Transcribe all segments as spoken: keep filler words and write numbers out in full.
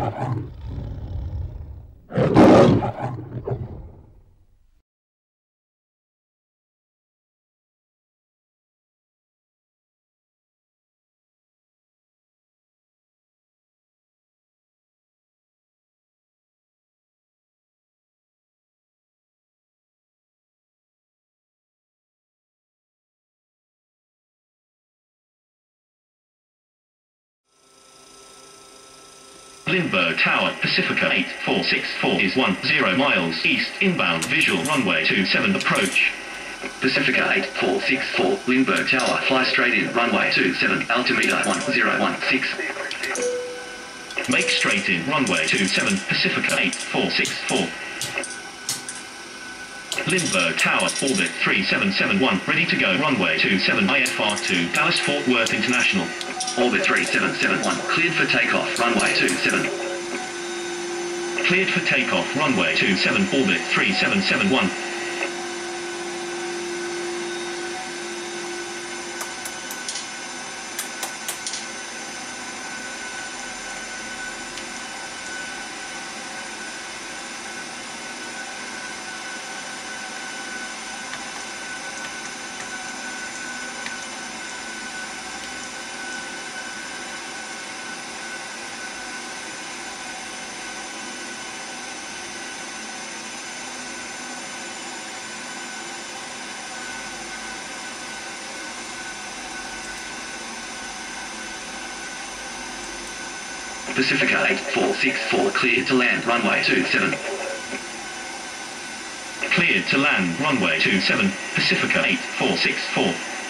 Lindbergh Tower, Pacifica eight four six four is one zero miles east, inbound, visual runway two seven approach. Pacifica eight four six four, Lindbergh Tower, fly straight in, runway two seven, altimeter one zero one six. Make straight in, runway two seven, Pacifica eight four six four. Lindbergh Tower, orbit three seven seven one, ready to go, runway two seven I F R two, Dallas Fort Worth International. Orbit three seven seven one, cleared for takeoff, runway two seven. Cleared for takeoff, runway two seven, orbit three seven seven one. Pacifica eight four six four, cleared to land, runway two seven. Cleared to land, runway two seven, Pacifica eight four six four.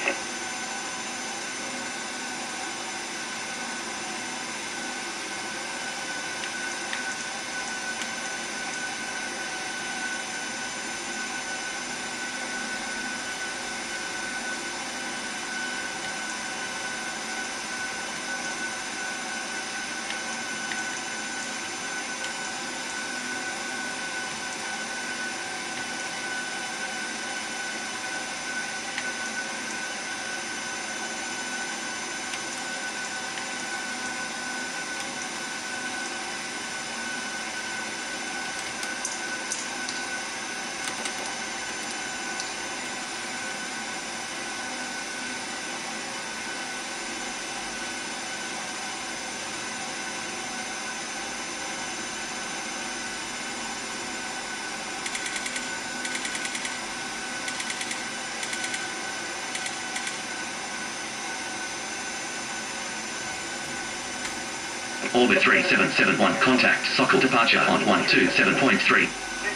Orbit three seven seven one, contact Sokol, departure on one two seven point three.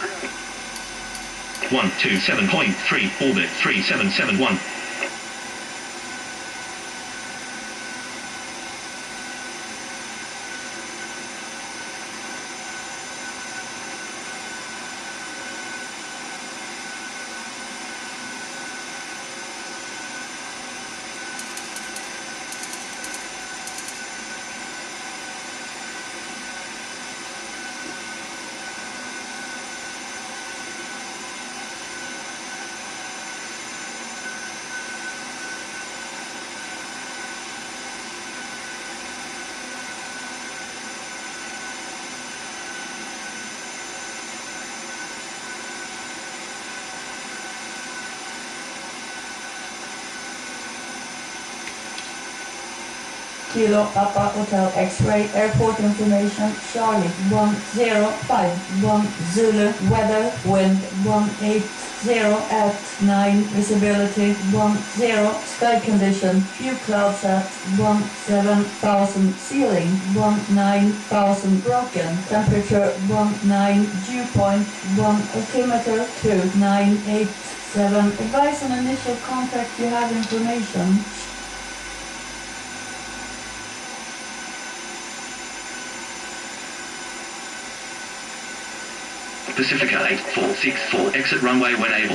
one two seven point three, orbit three seven seven one. Kilo Papa Hotel X-Ray Airport information Charlie one zero five one Zulu weather wind one eight zero at nine visibility one zero sky condition few clouds at one seven thousand ceiling one nine thousand broken temperature one nine dew point one altimeter two nine eight seven advise on initial contact you have information. Pacifica eight four six four, exit runway when able.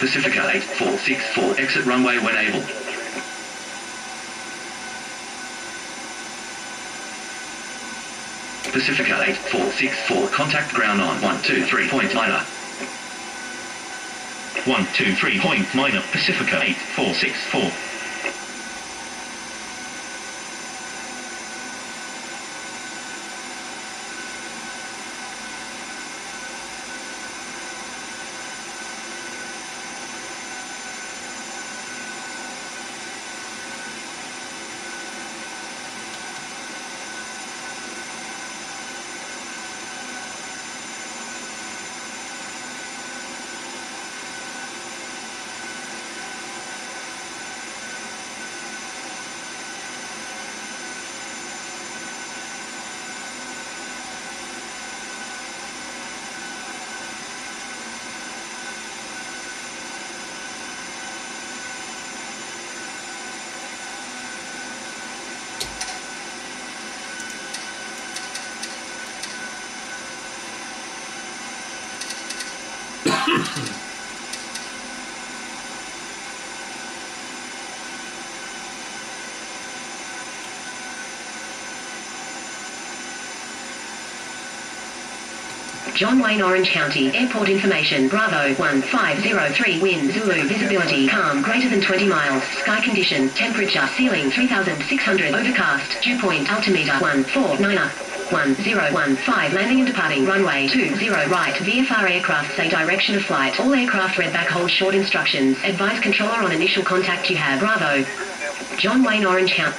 Pacifica eight four six four, exit runway when able. Pacifica eight four six four, contact ground on one two three point minor. one two three point minor, Pacifica eight four six four. John Wayne, Orange County, airport information, Bravo one five zero three, wind, Zulu, visibility, calm, greater than twenty miles, sky condition, temperature, ceiling three thousand six hundred, overcast, dew point, altimeter one four nine, one zero one five, landing and departing, runway two zero right, V F R aircraft say direction of flight, all aircraft read back hold short instructions, advise controller on initial contact you have, Bravo. John Wayne, Orange County.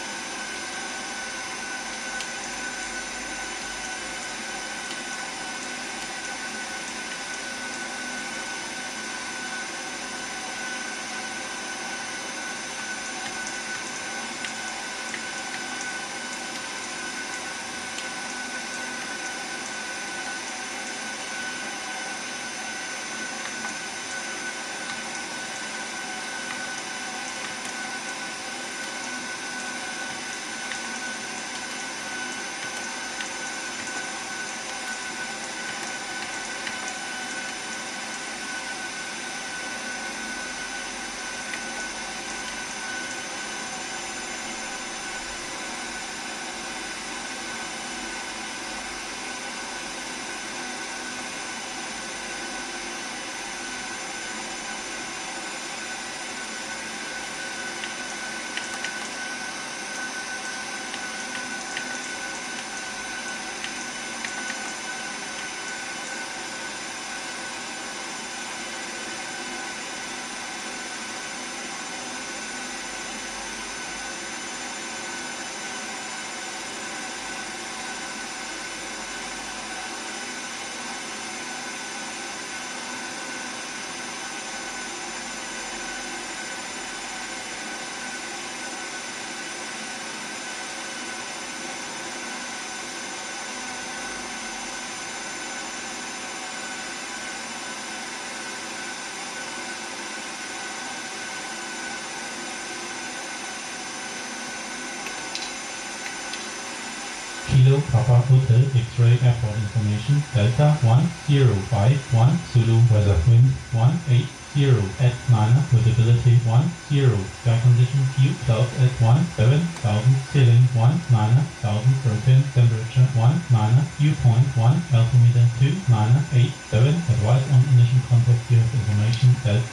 Kilo Papa Hotel X-ray airport information Delta one zero five one Zulu, weather wind one eight zero at nine, visibility one zero, sky condition view clouds at one seven thousand, ceiling one nine thousand, broken, temperature one nine, dew point one, altimeter two nine eight seven, advise on initial contact you have information Delta.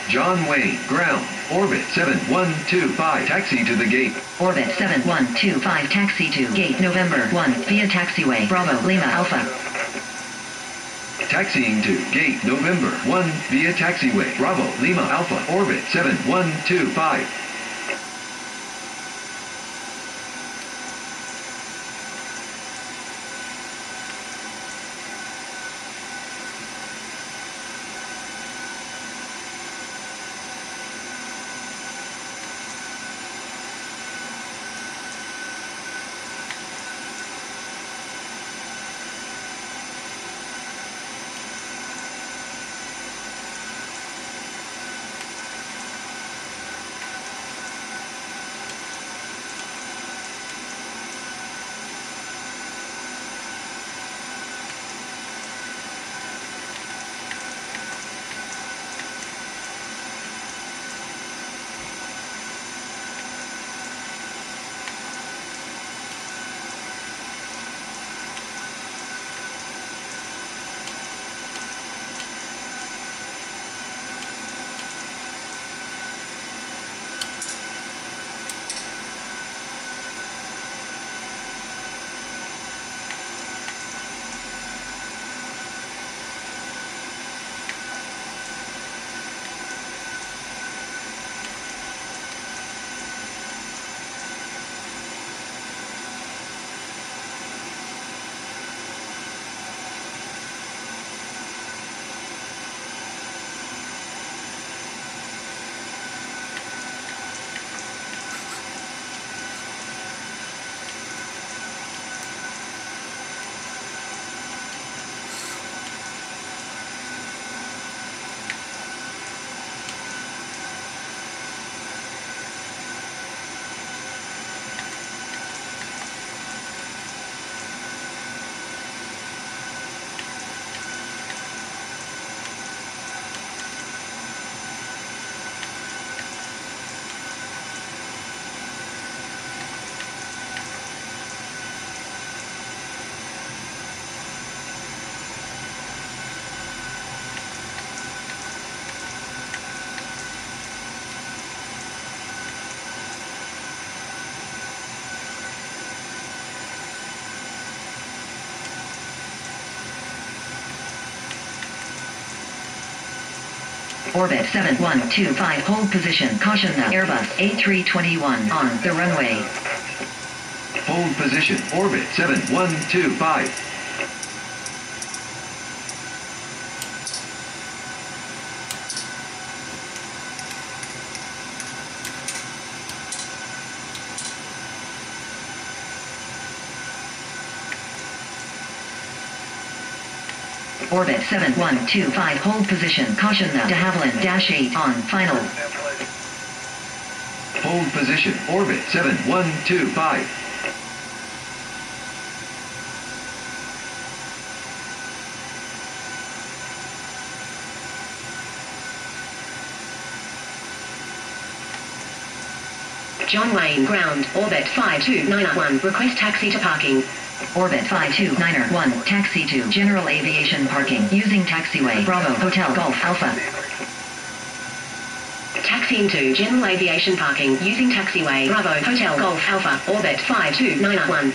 John Wayne, ground, orbit seven one two five, taxi to the gate. Orbit seven one two five, taxi to gate November one via taxiway Bravo Lima Alpha. Taxiing to gate November one via taxiway Bravo Lima Alpha, orbit seven one two five. Orbit seven one two five, hold position. Caution the Airbus A three twenty-one on the runway. Hold position, orbit seven one two five. Orbit seven one two five, hold position. Caution the de Havilland Dash eight on final. Hold position, orbit seven one two five. John Wayne, ground, orbit five two nine one, request taxi to parking. Orbit five two nine one, taxi to general aviation parking using taxiway Bravo Hotel Golf Alpha. Taxiing to general aviation parking using taxiway Bravo Hotel Golf Alpha, orbit five two nine one.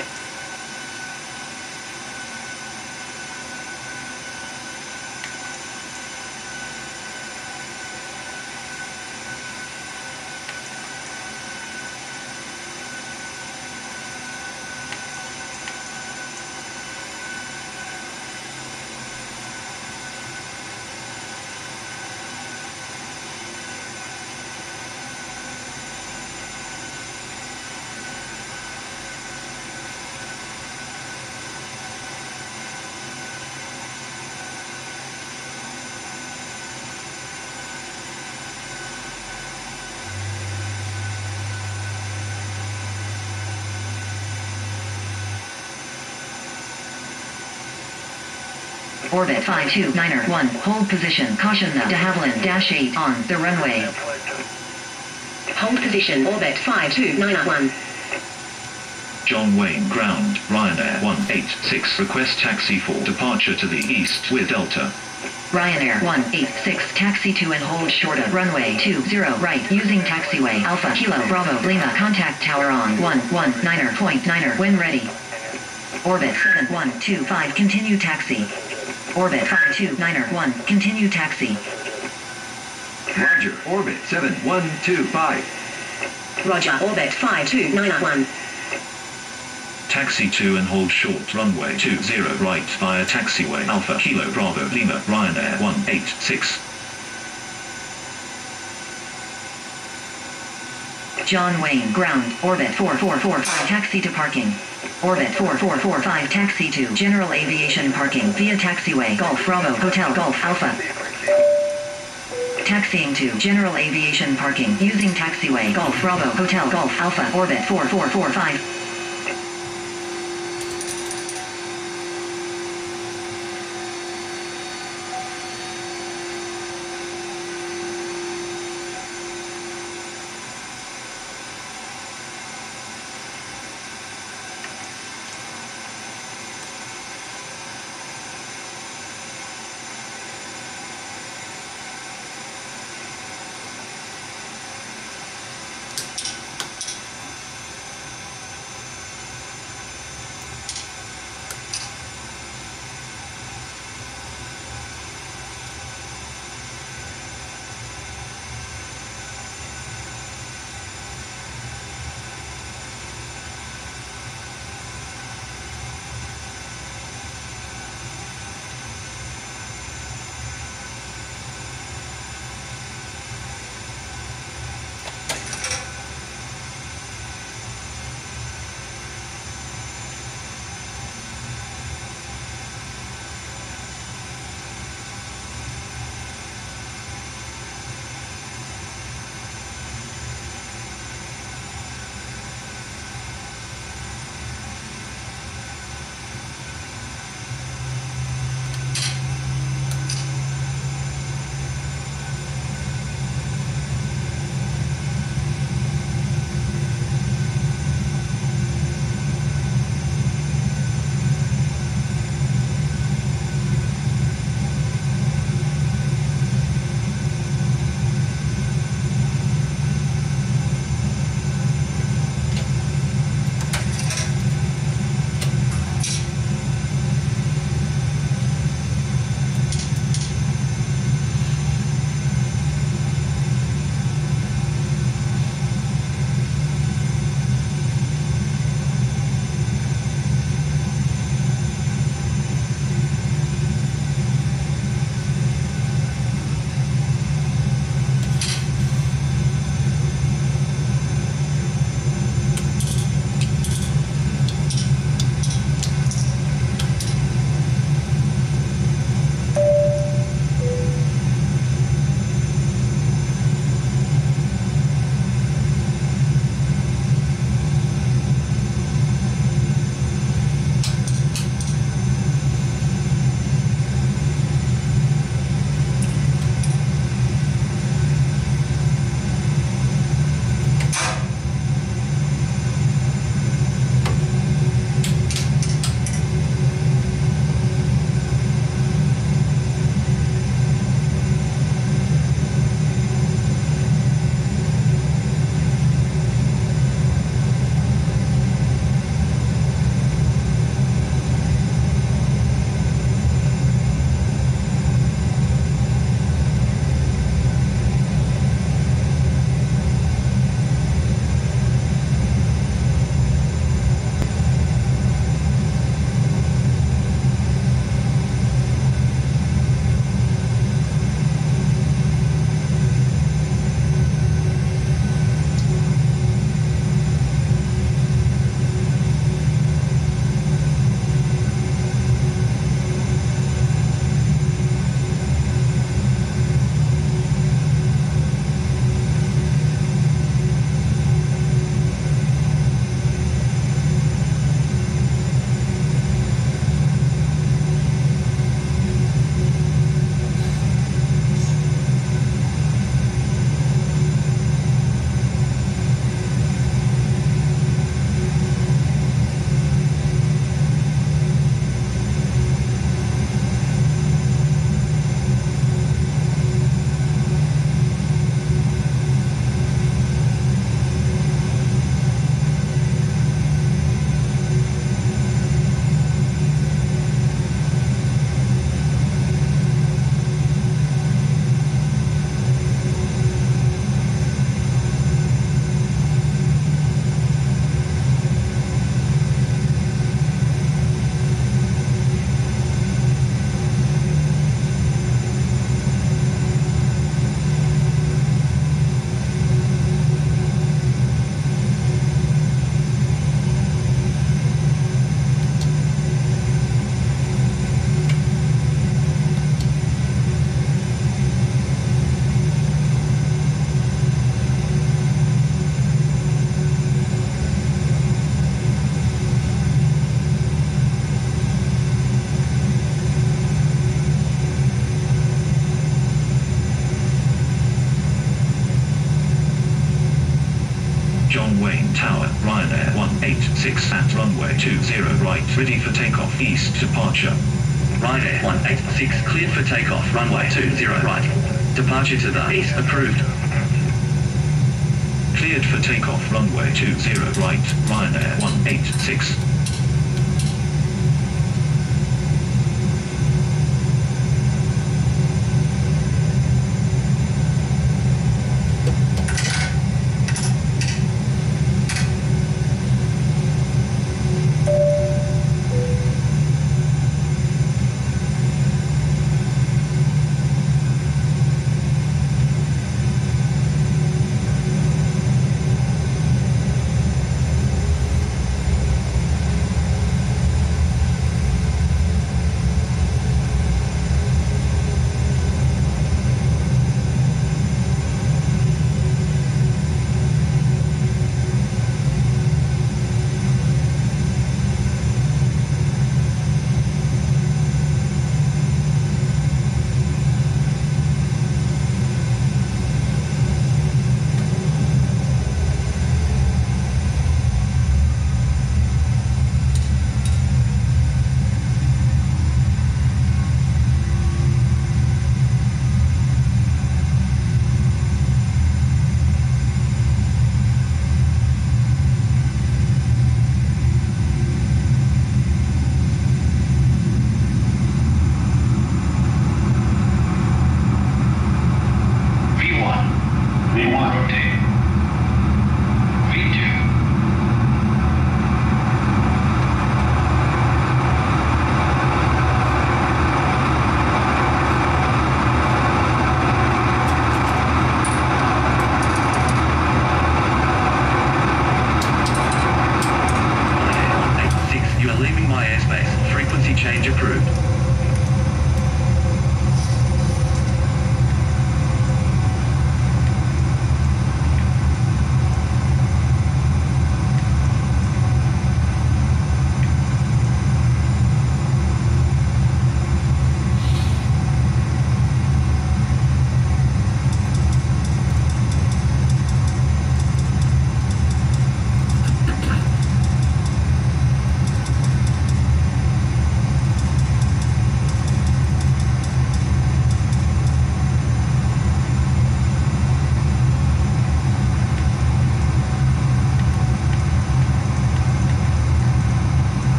Orbit five two nine one, hold position. Caution the de Havilland Dash eight on the runway. Hold position, orbit five two nine one. John Wayne, ground, Ryanair one eight six, request taxi for departure to the east with Delta. Ryanair one eight six, taxi to and hold short of runway two zero right using taxiway Alpha Kilo Bravo Lima, contact tower on one one niner point niner when ready. Orbit seven one two five, continue taxi. Orbit five two niner one, continue taxi. Roger, orbit seven one two five. Roger, orbit five two nine one. Taxi to and hold short runway two zero right via taxiway Alpha Kilo Bravo Lima, Ryanair one eight six. John Wayne ground, orbit four four four five, taxi to parking. Orbit four four four five, taxi to general aviation parking via taxiway Golf Bravo Hotel Golf Alpha. Taxiing to general aviation parking using taxiway Golf Bravo Hotel Golf Alpha, orbit four four four five. six at runway two zero right, ready for takeoff, east departure. Ryanair one eight six cleared for takeoff, runway two zero right. Departure to the east approved. Cleared for takeoff, runway two zero right, Ryanair one eight six.